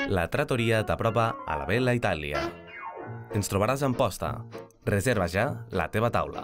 La trattoria t'apropa a la bella Itàlia. Ens trobaràs a Amposta. Reserva ja la teva taula.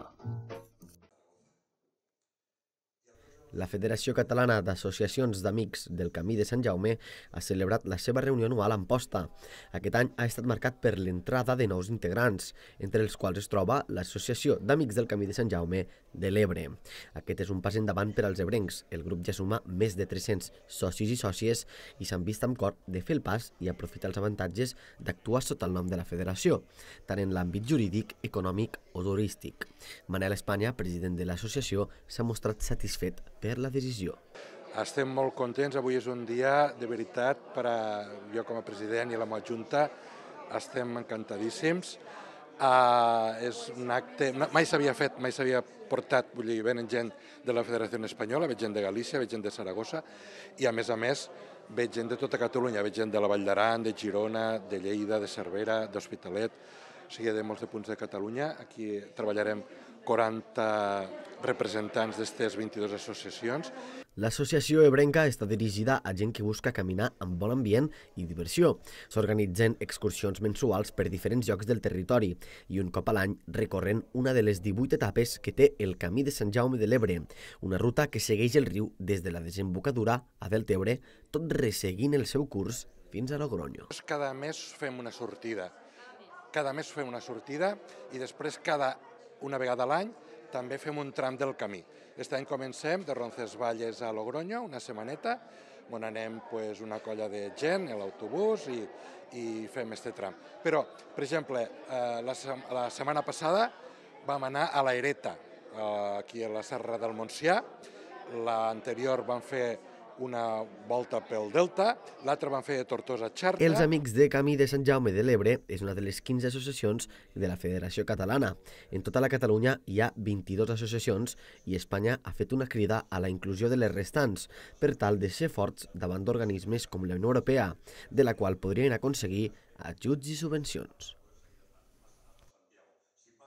La Federació Catalana d'Associacions d'Amics del Camí de Sant Jaume ha celebrat la seva reunió anual a Amposta. Aquest any ha estat marcat per l'entrada de nous integrants, entre els quals es troba l'Associació d'Amics del Camí de Sant Jaume de l'Ebre. Aquest és un pas endavant per als ebrencs. El grup ja suma més de 300 socis i sòcies i s'han vist amb cor de fer el pas i aprofitar els avantatges d'actuar sota el nom de la federació, tant en l'àmbit jurídic, econòmic o turístic. Manel Espanya, president de l'associació, s'ha mostrat satisfet per la decisió. Estem molt contents, avui és un dia de veritat per a jo com a president i la meva junta, estem encantadíssims. És un acte, mai s'havia fet, mai s'havia portat, vull dir, venen gent de la Federació Espanyola, veig gent de Galícia, veig gent de Saragossa i a més veig gent de tota Catalunya, veig gent de la Vall d'Aran, de Girona, de Lleida, de Cervera, d'Hospitalet, o sigui, de molts de punts de Catalunya. Aquí treballarem 40 representants d'aquestes 22 associacions. L'associació ebrenca està dirigida a gent que busca caminar amb bon ambient i diversió. S'organitzen excursions mensuals per diferents llocs del territori i un cop a l'any recorren una de les 18 etapes que té el Camí de Sant Jaume de l'Ebre, una ruta que segueix el riu des de la desembocadura a Deltebre, tot resseguint el seu curs fins a Logronyo. Cada mes fem una sortida. I després una vegada a l'any també fem un tram del camí. Aquest any comencem de Roncesvalles a Logronyo, una setmaneta, on anem una colla de gent a l'autobús i fem aquest tram. Però, per exemple, la setmana passada vam anar a la Ereta, aquí a la Serra del Montsià. L'anterior vam fer una volta pel Delta, l'altra van fer de Tortosa a Xerta. Els Amics de Camí de Sant Jaume de l'Ebre és una de les 15 associacions de la Federació Catalana. En tota la Catalunya hi ha 22 associacions i Espanya ha fet una crida a la inclusió de les restants per tal de ser forts davant d'organismes com la Unió Europea, de la qual podrien aconseguir ajuts i subvencions.